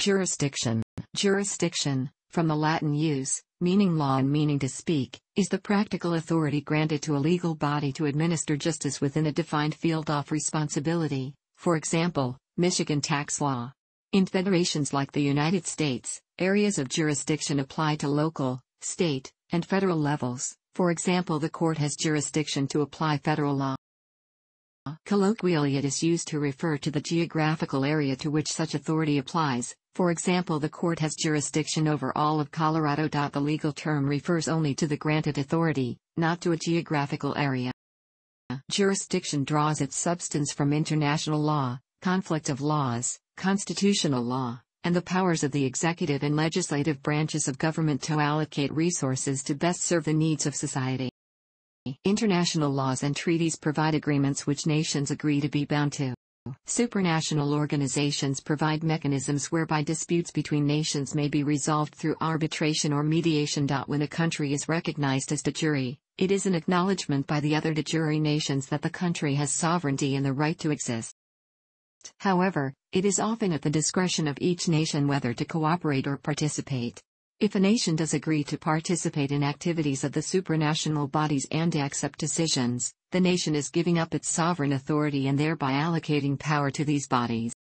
Jurisdiction. Jurisdiction, from the Latin jus, meaning law and meaning to speak, is the practical authority granted to a legal body to administer justice within a defined field of responsibility, for example, Michigan tax law. In federations like the United States, areas of jurisdiction apply to local, state, and federal levels. For example, the court has jurisdiction to apply federal law. Colloquially, it is used to refer to the geographical area to which such authority applies. For example, the court has jurisdiction over all of Colorado. The legal term refers only to the granted authority, not to a geographical area. Jurisdiction draws its substance from international law, conflict of laws, constitutional law, and the powers of the executive and legislative branches of government to allocate resources to best serve the needs of society. International laws and treaties provide agreements which nations agree to be bound to. Supranational organizations provide mechanisms whereby disputes between nations may be resolved through arbitration or mediation. When a country is recognized as de jure, it is an acknowledgement by the other de jure nations that the country has sovereignty and the right to exist. However, it is often at the discretion of each nation whether to cooperate or participate. If a nation does agree to participate in activities of the supranational bodies and accept decisions, the nation is giving up its sovereign authority and thereby allocating power to these bodies.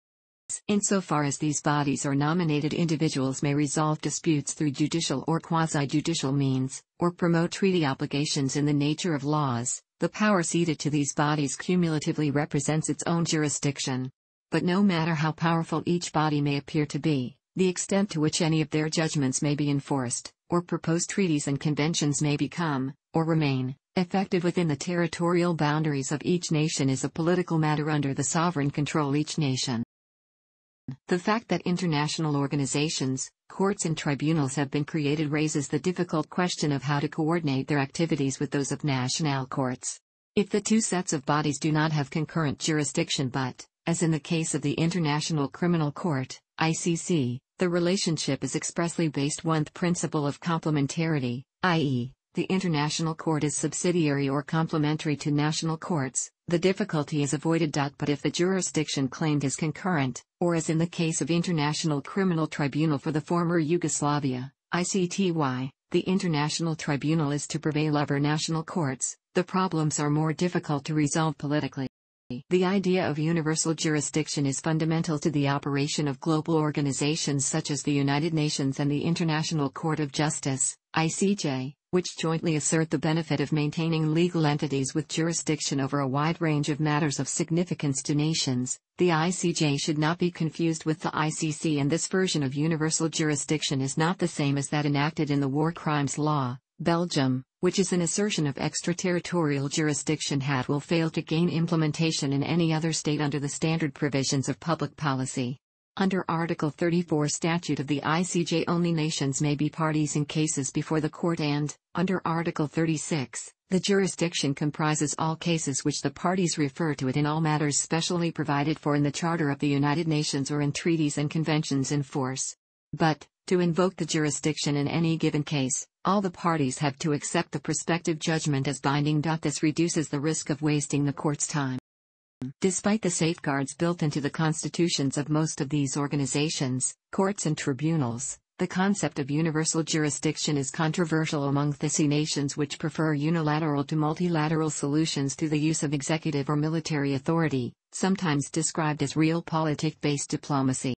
Insofar as these bodies or nominated individuals may resolve disputes through judicial or quasi-judicial means, or promote treaty obligations in the nature of laws, the power ceded to these bodies cumulatively represents its own jurisdiction. But no matter how powerful each body may appear to be, the extent to which any of their judgments may be enforced, or proposed treaties and conventions may become, or remain, effective within the territorial boundaries of each nation is a political matter under the sovereign control of each nation. The fact that international organizations, courts and tribunals have been created raises the difficult question of how to coordinate their activities with those of national courts. If the two sets of bodies do not have concurrent jurisdiction but, as in the case of the International Criminal Court, ICC, the relationship is expressly based on the principle of complementarity, i.e., the International Court is subsidiary or complementary to national courts, the difficulty is avoided. But if the jurisdiction claimed is concurrent, or as in the case of International Criminal Tribunal for the former Yugoslavia, ICTY, the International Tribunal is to prevail over national courts, the problems are more difficult to resolve politically. The idea of universal jurisdiction is fundamental to the operation of global organizations such as the United Nations and the International Court of Justice, ICJ, which jointly assert the benefit of maintaining legal entities with jurisdiction over a wide range of matters of significance to nations. The ICJ should not be confused with the ICC, and this version of universal jurisdiction is not the same as that enacted in the War Crimes Law, Belgium, which is an assertion of extraterritorial jurisdiction that will fail to gain implementation in any other state under the standard provisions of public policy. Under Article 34 Statute of the ICJ, only nations may be parties in cases before the court, and, under Article 36, the jurisdiction comprises all cases which the parties refer to it in all matters specially provided for in the Charter of the United Nations or in treaties and conventions in force. But, to invoke the jurisdiction in any given case, all the parties have to accept the prospective judgment as binding. This reduces the risk of wasting the court's time. Despite the safeguards built into the constitutions of most of these organizations, courts and tribunals, the concept of universal jurisdiction is controversial among the nations which prefer unilateral to multilateral solutions through the use of executive or military authority, sometimes described as realpolitik-based diplomacy.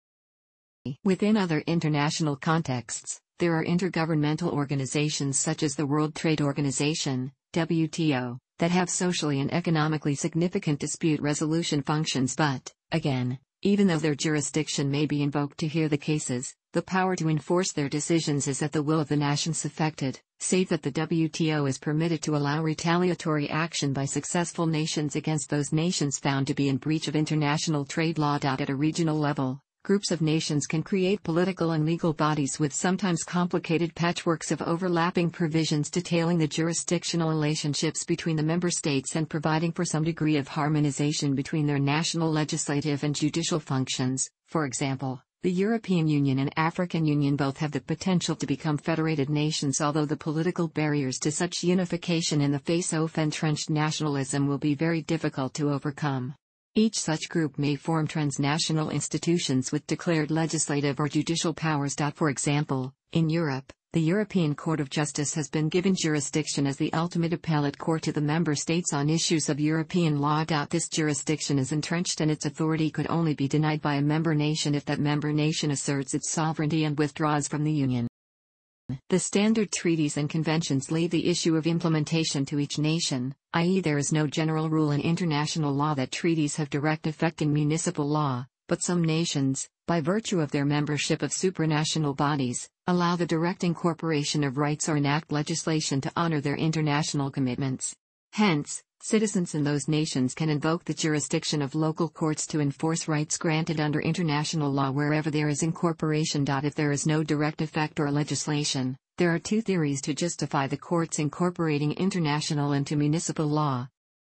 Within other international contexts, there are intergovernmental organizations such as the World Trade Organization, WTO, that have socially and economically significant dispute resolution functions. But, again, even though their jurisdiction may be invoked to hear the cases, the power to enforce their decisions is at the will of the nations affected, save that the WTO is permitted to allow retaliatory action by successful nations against those nations found to be in breach of international trade law. At a regional level, groups of nations can create political and legal bodies with sometimes complicated patchworks of overlapping provisions detailing the jurisdictional relationships between the member states and providing for some degree of harmonization between their national legislative and judicial functions. For example, the European Union and African Union both have the potential to become federated nations, although the political barriers to such unification in the face of entrenched nationalism will be very difficult to overcome. Each such group may form transnational institutions with declared legislative or judicial powers. For example, in Europe, the European Court of Justice has been given jurisdiction as the ultimate appellate court to the member states on issues of European law. This jurisdiction is entrenched and its authority could only be denied by a member nation if that member nation asserts its sovereignty and withdraws from the Union. The standard treaties and conventions leave the issue of implementation to each nation, i.e., there is no general rule in international law that treaties have direct effect in municipal law, but some nations, by virtue of their membership of supranational bodies, allow the direct incorporation of rights or enact legislation to honor their international commitments. Hence, citizens in those nations can invoke the jurisdiction of local courts to enforce rights granted under international law wherever there is incorporation. If there is no direct effect or legislation, there are two theories to justify the courts incorporating international into municipal law.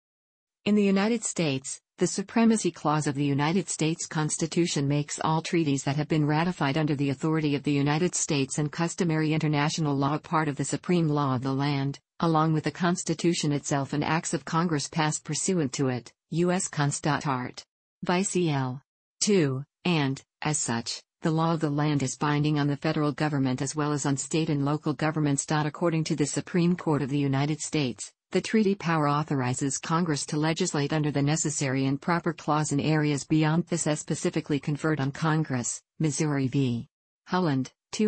In the United States, the Supremacy Clause of the United States Constitution makes all treaties that have been ratified under the authority of the United States and customary international law part of the supreme law of the land, along with the Constitution itself and acts of Congress passed pursuant to it, U.S. Const. Art. Vice L. 2, and, as such, the law of the land is binding on the federal government as well as on state and local governments. According to the Supreme Court of the United States, the treaty power authorizes Congress to legislate under the necessary and proper clause in areas beyond this as specifically conferred on Congress. Missouri v. Holland,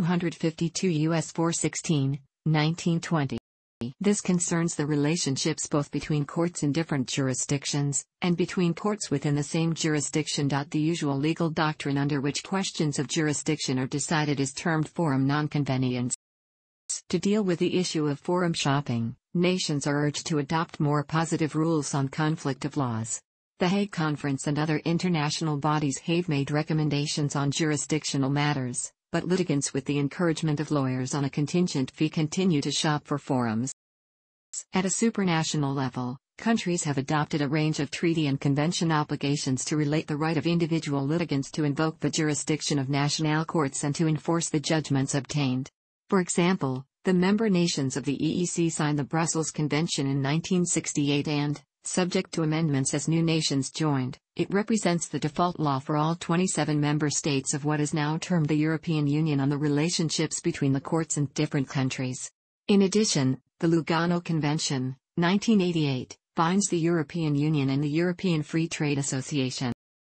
252 U.S. 416, 1920. This concerns the relationships both between courts in different jurisdictions, and between courts within the same jurisdiction. The usual legal doctrine under which questions of jurisdiction are decided is termed forum nonconvenience. To deal with the issue of forum shopping, nations are urged to adopt more positive rules on conflict of laws. The Hague Conference and other international bodies have made recommendations on jurisdictional matters, but litigants with the encouragement of lawyers on a contingent fee continue to shop for forums. At a supranational level, countries have adopted a range of treaty and convention obligations to relate the right of individual litigants to invoke the jurisdiction of national courts and to enforce the judgments obtained. For example, the member nations of the EEC signed the Brussels Convention in 1968 and, subject to amendments as new nations joined, it represents the default law for all 27 member states of what is now termed the European Union on the relationships between the courts in different countries. In addition, the Lugano Convention, 1988, binds the European Union and the European Free Trade Association.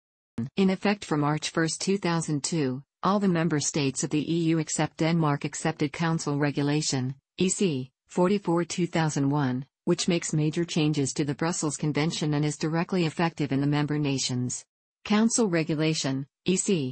In effect from March 1, 2002, all the member states of the EU except Denmark accepted Council Regulation, EC, 44/2001, which makes major changes to the Brussels Convention and is directly effective in the member nations. Council Regulation, EC,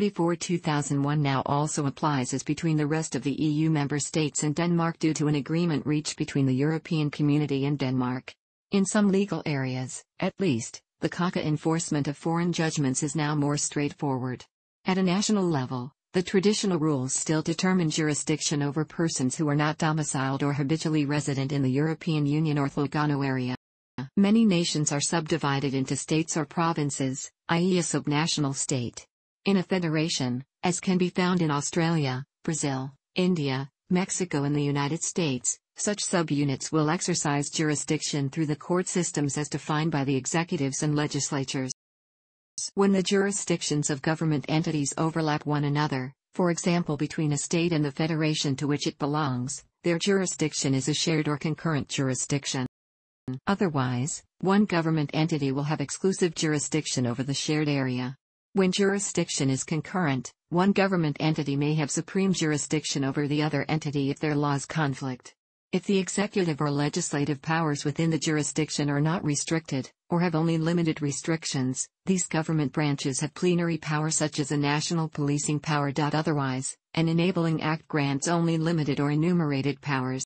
44/2001 now also applies as between the rest of the EU member states and Denmark due to an agreement reached between the European Community and Denmark. In some legal areas, at least, the CACA enforcement of foreign judgments is now more straightforward. At a national level, the traditional rules still determine jurisdiction over persons who are not domiciled or habitually resident in the European Union or Lugano area. Many nations are subdivided into states or provinces, i.e. a subnational state. In a federation, as can be found in Australia, Brazil, India, Mexico and the United States, such subunits will exercise jurisdiction through the court systems as defined by the executives and legislatures. When the jurisdictions of government entities overlap one another, for example between a state and the federation to which it belongs, their jurisdiction is a shared or concurrent jurisdiction. Otherwise, one government entity will have exclusive jurisdiction over the shared area. When jurisdiction is concurrent, one government entity may have supreme jurisdiction over the other entity if their laws conflict. If the executive or legislative powers within the jurisdiction are not restricted, or have only limited restrictions, these government branches have plenary power such as a national policing power. Otherwise, an enabling act grants only limited or enumerated powers.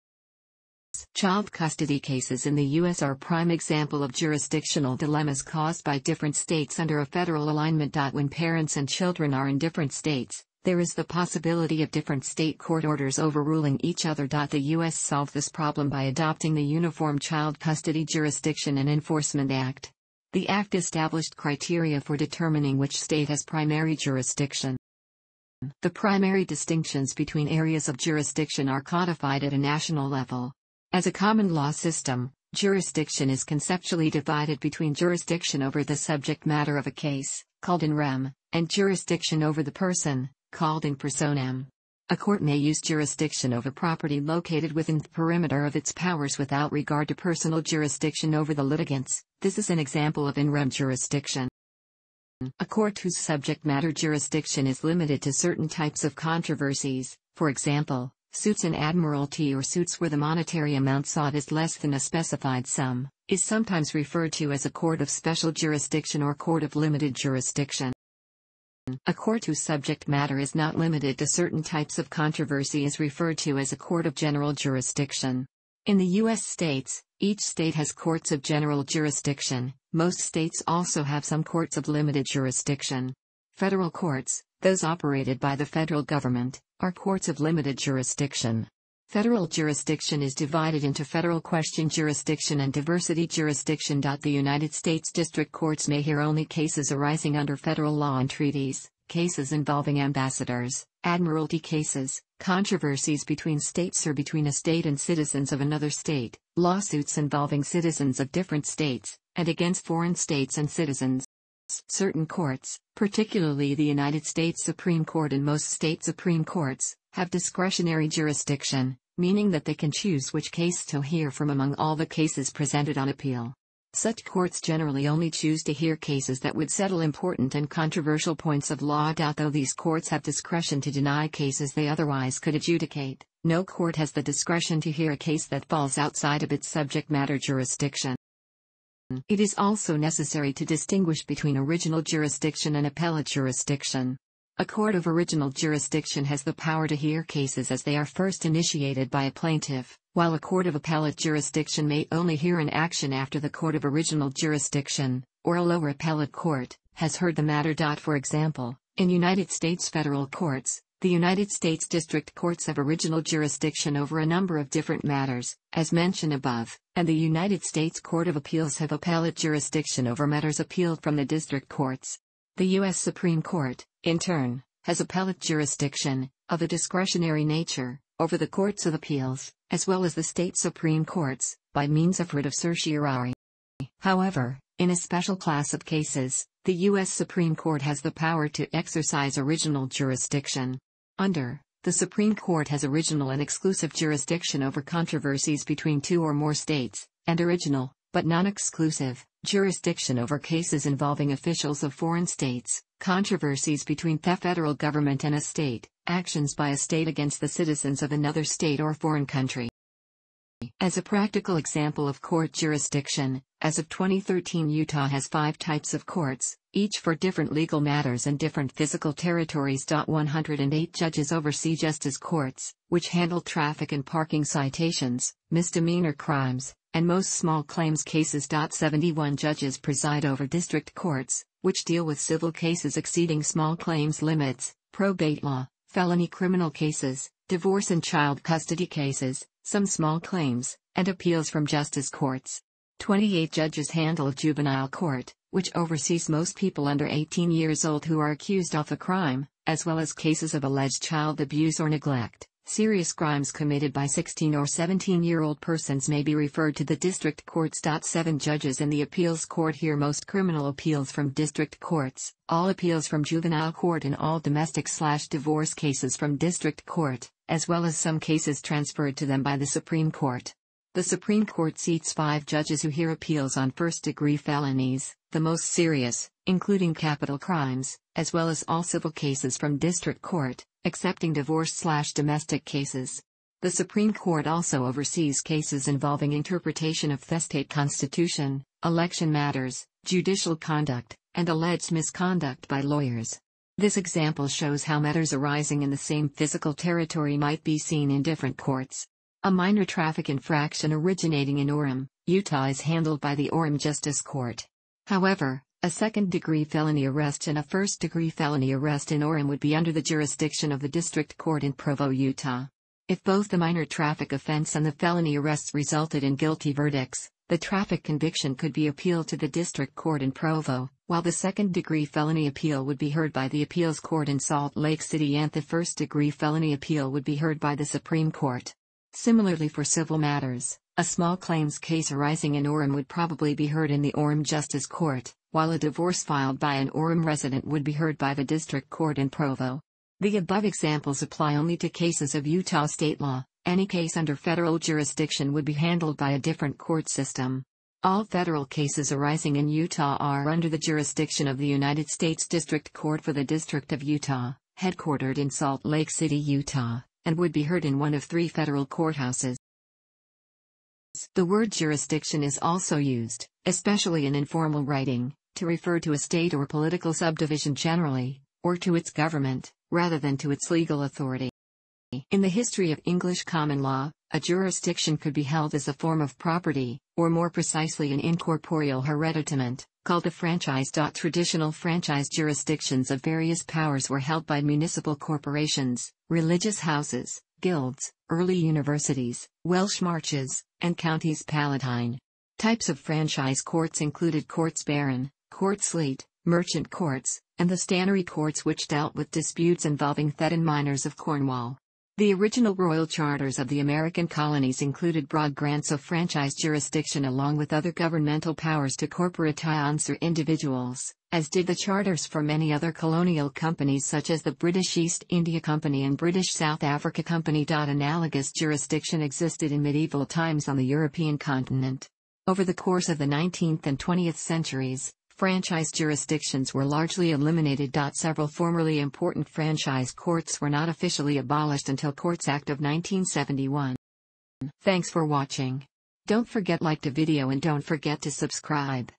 Child custody cases in the U.S. are a prime example of jurisdictional dilemmas caused by different states under a federal alignment. When parents and children are in different states, there is the possibility of different state court orders overruling each other. The U.S. solved this problem by adopting the Uniform Child Custody Jurisdiction and Enforcement Act. The Act established criteria for determining which state has primary jurisdiction. The primary distinctions between areas of jurisdiction are codified at a national level. As a common law system, Jurisdiction is conceptually divided between jurisdiction over the subject matter of a case, called in rem, and jurisdiction over the person, called in personam. A court may use jurisdiction over property located within the perimeter of its powers without regard to personal jurisdiction over the litigants. This is an example of in rem jurisdiction. A court whose subject matter jurisdiction is limited to certain types of controversies, for example, suits in admiralty or suits where the monetary amount sought is less than a specified sum, is sometimes referred to as a court of special jurisdiction or court of limited jurisdiction. A court whose subject matter is not limited to certain types of controversy is referred to as a court of general jurisdiction. In the U.S. states, each state has courts of general jurisdiction. Most states also have some courts of limited jurisdiction. Federal courts, those operated by the federal government, are courts of limited jurisdiction. Federal jurisdiction is divided into federal question jurisdiction and diversity jurisdiction. The United States District Courts may hear only cases arising under federal law and treaties, cases involving ambassadors, admiralty cases, controversies between states or between a state and citizens of another state, lawsuits involving citizens of different states, and against foreign states and citizens. Certain courts, particularly the United States Supreme Court and most state Supreme Courts, have discretionary jurisdiction, meaning that they can choose which case to hear from among all the cases presented on appeal. Such courts generally only choose to hear cases that would settle important and controversial points of law. Though these courts have discretion to deny cases they otherwise could adjudicate, no court has the discretion to hear a case that falls outside of its subject matter jurisdiction. It is also necessary to distinguish between original jurisdiction and appellate jurisdiction. A court of original jurisdiction has the power to hear cases as they are first initiated by a plaintiff, while a court of appellate jurisdiction may only hear an action after the court of original jurisdiction, or a lower appellate court, has heard the matter. For example, in United States federal courts, the United States District Courts have original jurisdiction over a number of different matters, as mentioned above, and the United States Court of Appeals have appellate jurisdiction over matters appealed from the district courts. The U.S. Supreme Court, in turn, has appellate jurisdiction, of a discretionary nature, over the courts of appeals, as well as the state Supreme Courts, by means of writ of certiorari. However, in a special class of cases, the U.S. Supreme Court has the power to exercise original jurisdiction. The Supreme Court has original and exclusive jurisdiction over controversies between two or more states, and original, but non-exclusive, jurisdiction over cases involving officials of foreign states, controversies between the federal government and a state, actions by a state against the citizens of another state or foreign country. As a practical example of court jurisdiction, as of 2013 Utah has 5 types of courts, each for different legal matters and different physical territories. 108 judges oversee justice courts, which handle traffic and parking citations, misdemeanor crimes, and most small claims cases. 71 judges preside over district courts, which deal with civil cases exceeding small claims limits, probate law, felony criminal cases, divorce and child custody cases, some small claims, and appeals from justice courts. 28 judges handle juvenile court, which oversees most people under 18 years old who are accused of a crime, as well as cases of alleged child abuse or neglect. Serious crimes committed by 16 or 17-year-old persons may be referred to the district courts. 7 judges in the appeals court hear most criminal appeals from district courts, all appeals from juvenile court and all domestic/divorce cases from district court, as well as some cases transferred to them by the Supreme Court. The Supreme Court seats 5 judges who hear appeals on first-degree felonies, the most serious, including capital crimes, as well as all civil cases from district court, excepting divorce/domestic cases. The Supreme Court also oversees cases involving interpretation of the state constitution, election matters, judicial conduct, and alleged misconduct by lawyers. This example shows how matters arising in the same physical territory might be seen in different courts. A minor traffic infraction originating in Orem, Utah is handled by the Orem Justice Court. However, a second-degree felony arrest and a first-degree felony arrest in Orem would be under the jurisdiction of the District Court in Provo, Utah. If both the minor traffic offense and the felony arrests resulted in guilty verdicts, the traffic conviction could be appealed to the District Court in Provo, while the second-degree felony appeal would be heard by the Appeals Court in Salt Lake City and the first-degree felony appeal would be heard by the Supreme Court. Similarly for civil matters, a small claims case arising in Orem would probably be heard in the Orem Justice Court, while a divorce filed by an Orem resident would be heard by the District Court in Provo. The above examples apply only to cases of Utah state law. Any case under federal jurisdiction would be handled by a different court system. All federal cases arising in Utah are under the jurisdiction of the United States District Court for the District of Utah, headquartered in Salt Lake City, Utah, and would be heard in one of 3 federal courthouses. The word jurisdiction is also used, especially in informal writing, to refer to a state or political subdivision generally, or to its government, rather than to its legal authority. In the history of English common law, a jurisdiction could be held as a form of property, or more precisely an incorporeal hereditament, called a franchise. Traditional franchise jurisdictions of various powers were held by municipal corporations, religious houses, guilds, early universities, Welsh marches, and counties palatine. Types of franchise courts included courts baron, court sleat, merchant courts, and the stanary courts, which dealt with disputes involving Thetan miners of Cornwall. The original royal charters of the American colonies included broad grants of franchise jurisdiction along with other governmental powers to corporations or individuals, as did the charters for many other colonial companies such as the British East India Company and British South Africa Company. Analogous jurisdiction existed in medieval times on the European continent. Over the course of the 19th and 20th centuries, franchise jurisdictions were largely eliminated. Several formerly important franchise courts were not officially abolished until Courts Act of 1971. Thanks for watching. Don't forget to like the video and don't forget to subscribe.